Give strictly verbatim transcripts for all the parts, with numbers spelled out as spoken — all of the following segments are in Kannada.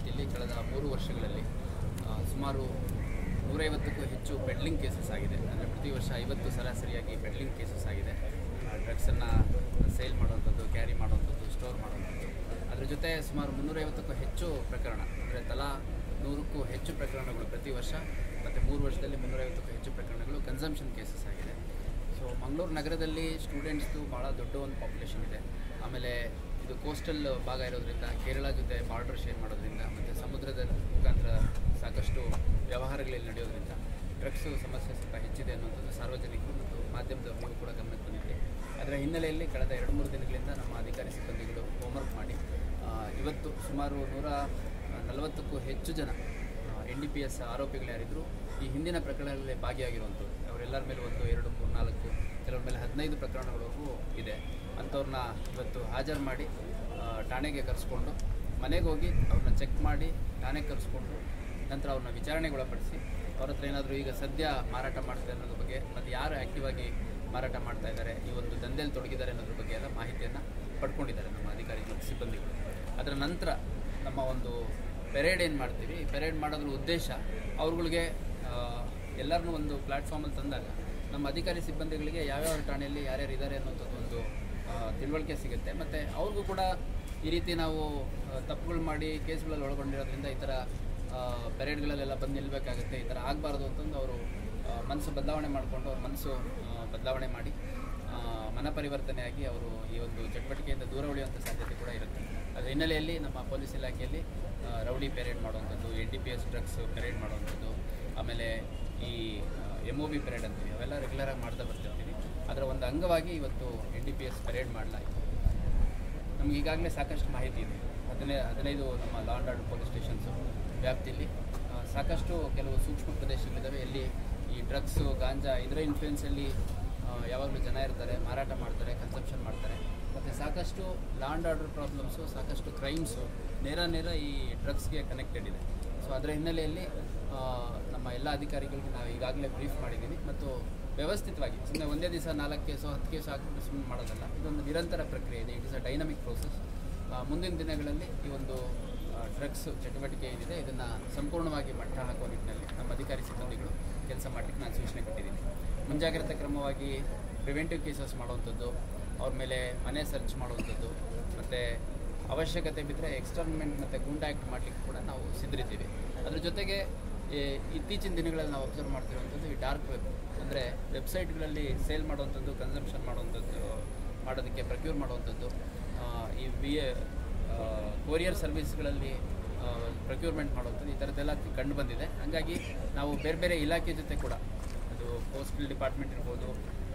ವ್ಯಾಪ್ತಿಯಲ್ಲಿ ಕಳೆದ ಮೂರು ವರ್ಷಗಳಲ್ಲಿ ಸುಮಾರು ನೂರೈವತ್ತಕ್ಕೂ ಹೆಚ್ಚು ಪೆಡ್ಲಿಂಗ್ ಕೇಸಸ್ ಆಗಿದೆ. ಅಂದರೆ ಪ್ರತಿ ವರ್ಷ ಐವತ್ತು ಸರಾಸರಿಯಾಗಿ ಪೆಡ್ಲಿಂಗ್ ಕೇಸಸ್ ಆಗಿದೆ. ಡ್ರಗ್ಸನ್ನು ಸೇಲ್ ಮಾಡುವಂಥದ್ದು, ಕ್ಯಾರಿ ಮಾಡುವಂಥದ್ದು, ಸ್ಟೋರ್ ಮಾಡುವಂಥದ್ದು. ಅದರ ಜೊತೆ ಸುಮಾರು ಮುನ್ನೂರೈವತ್ತಕ್ಕೂ ಹೆಚ್ಚು ಪ್ರಕರಣ, ಅಂದರೆ ತಲಾ ನೂರಕ್ಕೂ ಹೆಚ್ಚು ಪ್ರಕರಣಗಳು ಪ್ರತಿ ವರ್ಷ, ಮತ್ತು ಮೂರು ವರ್ಷದಲ್ಲಿ ಮುನ್ನೂರೈವತ್ತಕ್ಕೂ ಹೆಚ್ಚು ಪ್ರಕರಣಗಳು ಕನ್ಸಂಪ್ಷನ್ ಕೇಸಸ್ ಆಗಿದೆ. ಸೊ ಮಂಗಳೂರು ನಗರದಲ್ಲಿ ಸ್ಟೂಡೆಂಟ್ಸ್ದು ಭಾಳ ದೊಡ್ಡ ಒಂದು ಪಾಪ್ಯುಲೇಷನ್ ಇದೆ. ಆಮೇಲೆ ಇದು ಕೋಸ್ಟಲ್ ಭಾಗ ಇರೋದ್ರಿಂದ, ಕೇರಳ ಜೊತೆ ಬಾರ್ಡರ್ ಶೇರ್ ಮಾಡೋದ್ರಿಂದ, ಮತ್ತು ಸಮುದ್ರದ ಮುಖಾಂತರ ಸಾಕಷ್ಟು ವ್ಯವಹಾರಗಳಲ್ಲಿ ನಡೆಯೋದ್ರಿಂದ ಡ್ರಗ್ಸು ಸಮಸ್ಯೆ ಸ್ವಲ್ಪ ಹೆಚ್ಚಿದೆ ಅನ್ನುವಂಥದ್ದು ಸಾರ್ವಜನಿಕರು ಮತ್ತು ಮಾಧ್ಯಮದವರಿಗೂ ಕೂಡ ಗಮನಕ್ಕೆ ಬಂದಿದೆ. ಅದರ ಹಿನ್ನೆಲೆಯಲ್ಲಿ ಕಳೆದ ಎರಡು ಮೂರು ದಿನಗಳಿಂದ ನಮ್ಮ ಅಧಿಕಾರಿ ಸಿಬ್ಬಂದಿಗಳು ಹೋಮ್ವರ್ಕ್ ಮಾಡಿ ಇವತ್ತು ಸುಮಾರು ನೂರ ನಲವತ್ತಕ್ಕೂ ಹೆಚ್ಚು ಜನ ಎನ್ ಡಿ ಪಿ ಎಸ್ ಆರೋಪಿಗಳು ಯಾರಿದ್ರು ಈ ಹಿಂದಿನ ಪ್ರಕರಣಗಳಲ್ಲಿ ಭಾಗಿಯಾಗಿರುವಂಥದ್ದು, ಅವರೆಲ್ಲರ ಮೇಲೆ ಒಂದು ಎರಡು ಮೂರು ನಾಲ್ಕು ಕೆಲವ್ರ ಮೇಲೆ ಹದಿನೈದು ಪ್ರಕರಣಗಳವರೆಗೂ ಇದೆ. ಅಂಥವ್ರನ್ನ ಇವತ್ತು ಹಾಜರು ಮಾಡಿ ಠಾಣೆಗೆ ಕರೆಸ್ಕೊಂಡು ಮನೆಗೆ ಹೋಗಿ ಅವ್ರನ್ನ ಚೆಕ್ ಮಾಡಿ ಠಾಣೆಗೆ ಕರೆಸ್ಕೊಂಡು ನಂತರ ಅವ್ರನ್ನ ವಿಚಾರಣೆಗೊಳಪಡಿಸಿ ಅವ್ರ ಹತ್ರ ಏನಾದರೂ ಈಗ ಸದ್ಯ ಮಾರಾಟ ಮಾಡ್ತಾರೆ ಅನ್ನೋದ್ರ ಬಗ್ಗೆ, ಮತ್ತು ಯಾರು ಆ್ಯಕ್ಟಿವ್ ಆಗಿ ಮಾರಾಟ ಮಾಡ್ತಾ ಇದ್ದಾರೆ, ಈ ಒಂದು ದಂಧೆಯಲ್ಲಿ ತೊಡಗಿದ್ದಾರೆ ಅನ್ನೋದ್ರ ಬಗ್ಗೆ ಎಲ್ಲ ಮಾಹಿತಿಯನ್ನು ಪಡ್ಕೊಂಡಿದ್ದಾರೆ ನಮ್ಮ ಅಧಿಕಾರಿ ಮತ್ತು ಸಿಬ್ಬಂದಿಗಳು. ಅದರ ನಂತರ ನಮ್ಮ ಒಂದು ಪೆರೇಡ್ ಏನು ಮಾಡ್ತೀವಿ, ಈ ಪೆರೇಡ್ ಮಾಡೋದ್ರ ಉದ್ದೇಶ ಅವ್ರುಗಳಿಗೆ ಎಲ್ಲರನ್ನೂ ಒಂದು ಪ್ಲ್ಯಾಟ್ಫಾರ್ಮಲ್ಲಿ ತಂದಾಗ ನಮ್ಮ ಅಧಿಕಾರಿ ಸಿಬ್ಬಂದಿಗಳಿಗೆ ಯಾವ್ಯಾವ ಠಾಣೆಯಲ್ಲಿ ಯಾರ್ಯಾರು ಇದ್ದಾರೆ ಅನ್ನೋಂಥದ್ದು ಒಂದು ತಿಳುವಳಿಕೆ ಸಿಗುತ್ತೆ. ಮತ್ತು ಅವ್ರಿಗೂ ಕೂಡ ಈ ರೀತಿ ನಾವು ತಪ್ಪುಗಳು ಮಾಡಿ ಕೇಸ್ಗಳಲ್ಲಿ ಒಳಗೊಂಡಿರೋದ್ರಿಂದ ಈ ಥರ ಪೆರೇಡ್ಗಳಲ್ಲೆಲ್ಲ ಬಂದು ನಿಲ್ಲಬೇಕಾಗುತ್ತೆ, ಈ ಥರ ಆಗಬಾರ್ದು ಅಂತಂದು ಅವರು ಮನಸ್ಸು ಬದಲಾವಣೆ ಮಾಡಿಕೊಂಡು ಅವ್ರ ಮನಸ್ಸು ಬದಲಾವಣೆ ಮಾಡಿ ಮನ ಪರಿವರ್ತನೆಯಾಗಿ ಅವರು ಈ ಒಂದು ಚಟುವಟಿಕೆಯಿಂದ ದೂರ ಉಳಿಯುವಂಥ ಸಾಧ್ಯತೆ ಕೂಡ ಇರುತ್ತೆ. ಅದರ ಹಿನ್ನೆಲೆಯಲ್ಲಿ ನಮ್ಮ ಪೊಲೀಸ್ ಇಲಾಖೆಯಲ್ಲಿ ರೌಡಿ ಪೆರೇಡ್ ಮಾಡುವಂಥದ್ದು, N D P S drugs parade ಮಾಡುವಂಥದ್ದು, ಆಮೇಲೆ ಈ ಎಮ್ ಒ ಬಿ ಪೆರೇಡ್ ಅಂತೀವಿ, ಅವೆಲ್ಲ ರೆಗ್ಯುಲರಾಗಿ ಮಾಡ್ತಾ ಬರ್ತಿರ್ತೀವಿ. ಅದರ ಒಂದು ಅಂಗವಾಗಿ ಇವತ್ತು N D P S parade ಮಾಡಲಾಯಿತು. ನಮ್ಗೆ ಈಗಾಗಲೇ ಸಾಕಷ್ಟು ಮಾಹಿತಿ ಇದೆ. ಹದಿನೈ ಹದಿನೈದು ನಮ್ಮ law and order police stations ವ್ಯಾಪ್ತಿಯಲ್ಲಿ ಸಾಕಷ್ಟು ಕೆಲವು ಸೂಕ್ಷ್ಮ ಪ್ರದೇಶಗಳಿದ್ದಾವೆ, ಎಲ್ಲಿ ಈ ಡ್ರಗ್ಸು, ಗಾಂಜಾ ಇದರ ಇನ್ಫ್ಲೂಯೆನ್ಸಲ್ಲಿ ಯಾವಾಗಲೂ ಜನ ಇರ್ತಾರೆ, ಮಾರಾಟ ಮಾಡ್ತಾರೆ, ಕನ್ಸಂಪ್ಷನ್ ಮಾಡ್ತಾರೆ. ಮತ್ತು ಸಾಕಷ್ಟು ಲಾ ಆ್ಯಂಡ್ ಆರ್ಡರ್ ಪ್ರಾಬ್ಲಮ್ಸು, ಸಾಕಷ್ಟು ಕ್ರೈಮ್ಸು ನೇರ ನೇರ ಈ ಡ್ರಗ್ಸ್ಗೆ ಕನೆಕ್ಟೆಡ್ ಇದೆ. ಸೊ ಅದರ ಹಿನ್ನೆಲೆಯಲ್ಲಿ ನಮ್ಮ ಎಲ್ಲ ಅಧಿಕಾರಿಗಳಿಗೂ ನಾವು ಈಗಾಗಲೇ ಬ್ರೀಫ್ ಮಾಡಿದ್ದೀವಿ. ಮತ್ತು ವ್ಯವಸ್ಥಿತವಾಗಿ ಸುಮ್ಮನೆ ಒಂದೇ ದಿವಸ ನಾಲ್ಕು ಕೇಸು ಹತ್ತು ಕೇಸು ಹಾಕಿಬಿಟ್ಟು ಸುಮ್ಮನೆ ಮಾಡೋದಲ್ಲ, ಇದೊಂದು ನಿರಂತರ ಪ್ರಕ್ರಿಯೆ ಇದೆ. It is a dynamic process. ಮುಂದಿನ ದಿನಗಳಲ್ಲಿ ಈ ಒಂದು ಡ್ರಗ್ಸ್ ಚಟುವಟಿಕೆ ಏನಿದೆ ಇದನ್ನು ಸಂಪೂರ್ಣವಾಗಿ ಮಟ್ಟ ಹಾಕುವ ನಿಟ್ಟಿನಲ್ಲಿ ನಮ್ಮ ಅಧಿಕಾರಿ ಸಿಬ್ಬಂದಿಗಳು ಕೆಲಸ ಮಾಡಲಿಕ್ಕೆ ನಾನು ಸೂಚನೆ ಕೊಟ್ಟಿದ್ದೀನಿ. ಮುಂಜಾಗ್ರತಾ ಕ್ರಮವಾಗಿ ಪ್ರಿವೆಂಟಿವ್ ಕೇಸಸ್ ಮಾಡುವಂಥದ್ದು, ಅವ್ರ ಮೇಲೆ ಮನೆ ಸರ್ಚ್ ಮಾಡುವಂಥದ್ದು, ಮತ್ತು ಅವಶ್ಯಕತೆ ಬಿದ್ದರೆ ಎಕ್ಸ್ಟರ್ನ್ಮೆಂಟ್ ಮತ್ತು ಗೂಂಡಾ ಆ್ಯಕ್ಟ್ ಮಾಡಲಿಕ್ಕೆ ಕೂಡ ನಾವು ಸಿದ್ಧರಿದ್ದೀವಿ. ಅದ್ರ ಜೊತೆಗೆ ಇತ್ತೀಚಿನ ದಿನಗಳಲ್ಲಿ ನಾವು ಅಬ್ಸರ್ವ್ ಮಾಡ್ತಿರುವಂಥದ್ದು ಈ ಡಾರ್ಕ್ ವೆಬ್, ಅಂದರೆ ವೆಬ್ಸೈಟ್ಗಳಲ್ಲಿ ಸೇಲ್ ಮಾಡುವಂಥದ್ದು, ಕನ್ಸಂಪ್ಷನ್ ಮಾಡುವಂಥದ್ದು, ಮಾಡೋದಕ್ಕೆ ಪ್ರಕ್ಯೂರ್ ಮಾಡುವಂಥದ್ದು, ಈ ವಿ ಕೊರಿಯರ್ ಸರ್ವಿಸ್ಗಳಲ್ಲಿ ಪ್ರಕ್ಯೂರ್ಮೆಂಟ್ ಮಾಡುವಂಥದ್ದು, ಈ ಥರದ್ದೆಲ್ಲ ಕಂಡು ಬಂದಿದೆ. ಹಾಗಾಗಿ ನಾವು ಬೇರೆ ಬೇರೆ ಇಲಾಖೆ ಜೊತೆ ಕೂಡ, ಅದು ಪೋಸ್ಟಲ್ ಡಿಪಾರ್ಟ್ಮೆಂಟ್ ಇರ್ಬೋದು,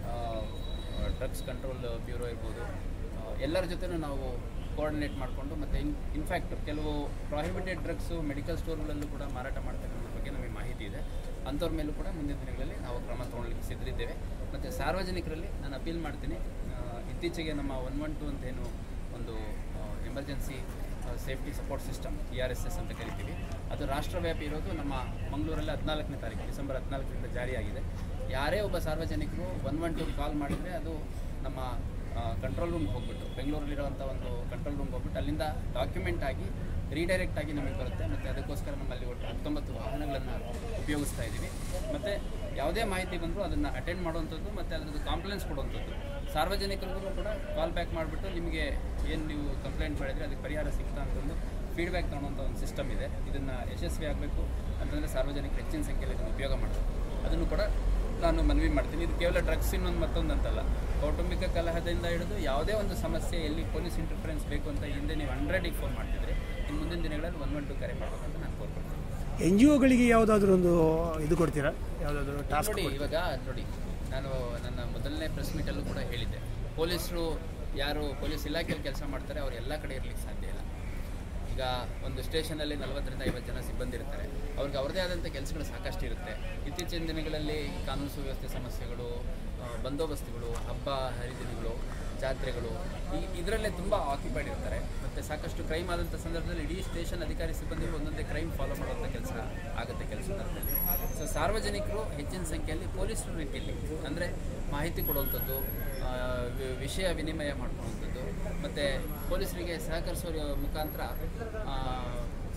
ಡ್ರಗ್ಸ್ ಕಂಟ್ರೋಲ್ ಬ್ಯೂರೋ ಇರ್ಬೋದು, ಎಲ್ಲರ ಜೊತೆನೂ ನಾವು ಕೋಆರ್ಡಿನೇಟ್ ಮಾಡಿಕೊಂಡು, ಮತ್ತು ಇನ್ ಇನ್ಫ್ಯಾಕ್ಟ್ ಕೆಲವು ಪ್ರಾಹಿಬಿಟೆಡ್ ಡ್ರಗ್ಸು ಮೆಡಿಕಲ್ ಸ್ಟೋರ್ಗಳಲ್ಲೂ ಕೂಡ ಮಾರಾಟ ಮಾಡ್ತಕ್ಕಂಥ ಬಗ್ಗೆ ನಮಗೆ ಮಾಹಿತಿ ಇದೆ. ಅಂಥವ್ರ ಮೇಲೂ ಕೂಡ ಮುಂದಿನ ದಿನಗಳಲ್ಲಿ ನಾವು ಕ್ರಮ ತೊಗೊಳ್ಳಿಕ್ಕೆ ಸಿದ್ಧರಿದ್ದೇವೆ. ಮತ್ತು ಸಾರ್ವಜನಿಕರಲ್ಲಿ ನಾನು ಅಪೀಲ್ ಮಾಡ್ತೀನಿ, ಇತ್ತೀಚೆಗೆ ನಮ್ಮ ಒನ್ ಒನ್ ಟು ಅಂತೇನು ಒಂದು emergency safety support system E R S S ಅಂತ ಕರಿತೀವಿ, ಅದು ರಾಷ್ಟ್ರವ್ಯಾಪಿ ಇರೋದು ನಮ್ಮ ಮಂಗಳೂರಲ್ಲಿ ಹದಿನಾಲ್ಕನೇ ತಾರೀಕು ಡಿಸೆಂಬರ್ ಹದಿನಾಲ್ಕರಿಂದ ಜಾರಿಯಾಗಿದೆ. ಯಾರೇ ಒಬ್ಬ ಸಾರ್ವಜನಿಕರು ಒನ್ ಒನ್ ಟು ಕಾಲ್ ಮಾಡಿದರೆ ಅದು ನಮ್ಮ ಕಂಟ್ರೋಲ್ ರೂಮ್ಗೆ ಹೋಗ್ಬಿಟ್ಟು, ಬೆಂಗಳೂರಲ್ಲಿರುವಂಥ ಒಂದು ಕಂಟ್ರೋಲ್ ರೂಮ್ಗೆ ಹೋಗ್ಬಿಟ್ಟು ಅಲ್ಲಿಂದ ಡಾಕ್ಯುಮೆಂಟ್ ಆಗಿ ರೀಡೈರೆಕ್ಟ್ ಆಗಿ ನಮಗೆ ಬರುತ್ತೆ. ಮತ್ತು ಅದಕ್ಕೋಸ್ಕರ ನಮ್ಮಲ್ಲಿ ಒಟ್ಟು ಹತ್ತೊಂಬತ್ತು ವಾಹನಗಳನ್ನು ಉಪಯೋಗಿಸ್ತಾ ಇದ್ದೀವಿ. ಮತ್ತು ಯಾವುದೇ ಮಾಹಿತಿ ಬಂದರೂ ಅದನ್ನು ಅಟೆಂಡ್ ಮಾಡುವಂಥದ್ದು ಮತ್ತು ಅದರದ್ದು ಕಾಂಪ್ಲೇಂಟ್ಸ್ ಕೊಡುವಂಥದ್ದು, ಸಾರ್ವಜನಿಕರಿಗೂ ಕೂಡ ಕಾಲ್ ಬ್ಯಾಕ್ ಮಾಡಿಬಿಟ್ಟು ನಿಮಗೆ ಏನು ನೀವು ಕಂಪ್ಲೇಂಟ್ ಮಾಡಿದರೆ ಅದಕ್ಕೆ ಪರಿಹಾರ ಸಿಗ್ತಾ ಅಂತಂದು ಫೀಡ್ಬ್ಯಾಕ್ ತೊಗೊಳ್ಳೋಂಥ ಒಂದು ಸಿಸ್ಟಮ್ ಇದೆ. ಇದನ್ನು ಯಶಸ್ವಿ ಆಗಬೇಕು ಅಂತಂದರೆ ಸಾರ್ವಜನಿಕರು ಹೆಚ್ಚಿನ ಸಂಖ್ಯೆಯಲ್ಲಿ ಇದನ್ನು ಉಪಯೋಗ ಮಾಡಬೇಕು. ಅದನ್ನು ಕೂಡ ನಾನು ಮನವಿ ಮಾಡ್ತೀನಿ. ಇದು ಕೇವಲ ಡ್ರಗ್ಸ್ ಇನ್ನೊಂದು ಮತ್ತೊಂದು ಅಂತಲ್ಲ, ಕೌಟುಂಬಿಕ ಕಲಹದಿಂದ ಹಿಡಿದು ಯಾವುದೇ ಒಂದು ಸಮಸ್ಯೆ ಎಲ್ಲಿ ಪೊಲೀಸ್ ಇಂಟರ್ಫರೆನ್ಸ್ ಬೇಕು ಅಂತ ಹಿಂದೆ ನೀವು ಹಂಡ್ರೆಡಿಗೆ ಫೋನ್ ಮಾಡ್ತಿದ್ರೆ ಇನ್ನು ಮುಂದಿನ ದಿನಗಳಲ್ಲಿ ಒನ್ ಒನ್ ಟು ಕರೆ ಮಾಡಬೇಕಂತ ನಾನು ಕೋರ್ಕೊಳ್ತೀನಿ. ಎನ್ ಜಿ ಒಗಳಿಗೆ ಯಾವುದಾದ್ರೂ ಒಂದು ಇದು ಕೊಡ್ತೀರಾ, ಯಾವುದಾದ್ರೂ ಟಾಸ್ಕ್? ನೋಡಿ, ಇವಾಗ ನೋಡಿ, ನಾನು ನನ್ನ ಮೊದಲನೇ ಪ್ರೆಸ್ ಮೀಟಲ್ಲೂ ಕೂಡ ಹೇಳಿದ್ದೆ, ಪೊಲೀಸರು ಯಾರು ಪೊಲೀಸ್ ಇಲಾಖೆಯಲ್ಲಿ ಕೆಲಸ ಮಾಡ್ತಾರೆ ಅವ್ರು ಎಲ್ಲ ಕಡೆ ಇರಲಿಕ್ಕೆ ಸಾಧ್ಯ ಇಲ್ಲ. ಈಗ ಒಂದು ಸ್ಟೇಷನಲ್ಲಿ ನಲವತ್ತರಿಂದ ಐವತ್ತು ಜನ ಸಿಬ್ಬಂದಿ ಇರ್ತಾರೆ, ಅವ್ರಿಗೆ ಅವ್ರದ್ದೇ ಆದಂಥ ಕೆಲಸಗಳು ಸಾಕಷ್ಟು ಇರುತ್ತೆ. ಇತ್ತೀಚಿನ ದಿನಗಳಲ್ಲಿ ಕಾನೂನು ಸುವ್ಯವಸ್ಥೆ ಸಮಸ್ಯೆಗಳು, ಬಂದೋಬಸ್ತುಗಳು, ಹಬ್ಬ ಹರಿದಿನಗಳು, ಜಾತ್ರೆಗಳು, ಈ ಇದರಲ್ಲೇ ತುಂಬ ಆಕ್ಯುಪೈಡ್ ಇರ್ತಾರೆ. ಮತ್ತು ಸಾಕಷ್ಟು ಕ್ರೈಮ್ ಆದಂಥ ಸಂದರ್ಭದಲ್ಲಿ ಇಡೀ ಸ್ಟೇಷನ್ ಅಧಿಕಾರಿ ಸಿಬ್ಬಂದಿಗಳು ಒಂದೊಂದೇ ಕ್ರೈಮ್ ಫಾಲೋ ಮಾಡುವಂಥ ಕೆಲಸ ಆಗುತ್ತೆ ಕೆಲಸ ಸಂದರ್ಭದಲ್ಲಿ. ಸೊ ಸಾರ್ವಜನಿಕರು ಹೆಚ್ಚಿನ ಸಂಖ್ಯೆಯಲ್ಲಿ ಪೊಲೀಸರ ರೀತಿಯಲ್ಲಿ ಅಂದರೆ ಮಾಹಿತಿ ಕೊಡುವಂಥದ್ದು, ವಿಷಯ ವಿನಿಮಯ ಮಾಡ್ಕೊಳ್ಳುವಂಥದ್ದು, ಮತ್ತು ಪೊಲೀಸರಿಗೆ ಸಹಕರಿಸೋ ಮುಖಾಂತರ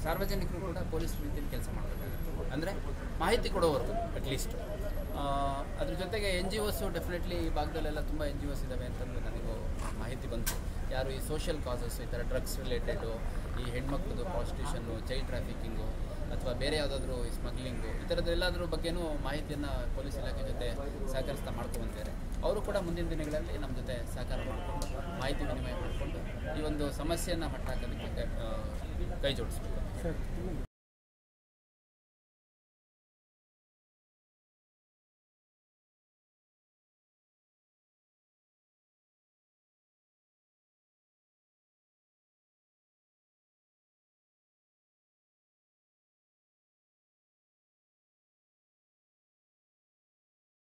ಸಾರ್ವಜನಿಕರು ಕೂಡ ಪೊಲೀಸ್ ರೀತಿಯಲ್ಲಿ ಕೆಲಸ ಮಾಡಬೇಕಾಗುತ್ತೆ, ಅಂದರೆ ಮಾಹಿತಿ ಕೊಡೋವರೆಗೂ ಅಟ್ಲೀಸ್ಟ್. ಅದ್ರ ಜೊತೆಗೆ ಎನ್ ಜಿ ಒಸ್ಸು ಡೆಫಿನೆಟ್ಲಿ ಈ ಭಾಗದಲ್ಲೆಲ್ಲ ತುಂಬ ಎನ್ ಜಿ ಒಸ್ ಇದ್ದಾವೆ ಅಂತಂದು ನನಗೂ ಮಾಹಿತಿ ಬಂತು. ಯಾರು ಈ ಸೋಷಿಯಲ್ ಕಾಸಸ್, ಈ ಥರ ಡ್ರಗ್ಸ್ ರಿಲೇಟೆಡು, ಈ ಹೆಣ್ಮಕ್ಳದ್ದು ಪ್ರಾಸ್ಟಿಟ್ಯೂಷನ್ನು, ಚೈಲ್ಡ್ ಟ್ರಾಫಿಕಿಂಗು ಅಥವಾ ಬೇರೆ ಯಾವುದಾದ್ರೂ ಈ ಸ್ಮಗ್ಲಿಂಗು, ಈ ಥರದ್ದೆಲ್ಲದ್ರ ಬಗ್ಗೆನೂ ಮಾಹಿತಿಯನ್ನು ಪೊಲೀಸ್ ಇಲಾಖೆ ಜೊತೆ ಸಹಕರಿಸ್ತಾ ಮಾಡ್ಕೊಬಂತಾರೆ. ಅವರು ಕೂಡ ಮುಂದಿನ ದಿನಗಳಲ್ಲಿ ನಮ್ಮ ಜೊತೆ ಸಹಕಾರ ಮಾಡಿಕೊಂಡು ಮಾಹಿತಿ ವಿನಿಮಯ ಮಾಡಿಕೊಂಡು ಈ ಒಂದು ಸಮಸ್ಯೆಯನ್ನು ಮಟ್ಟ ಹಾಕೋದಕ್ಕೆ ಕೈ ಜೋಡಿಸ್ಬೇಕು.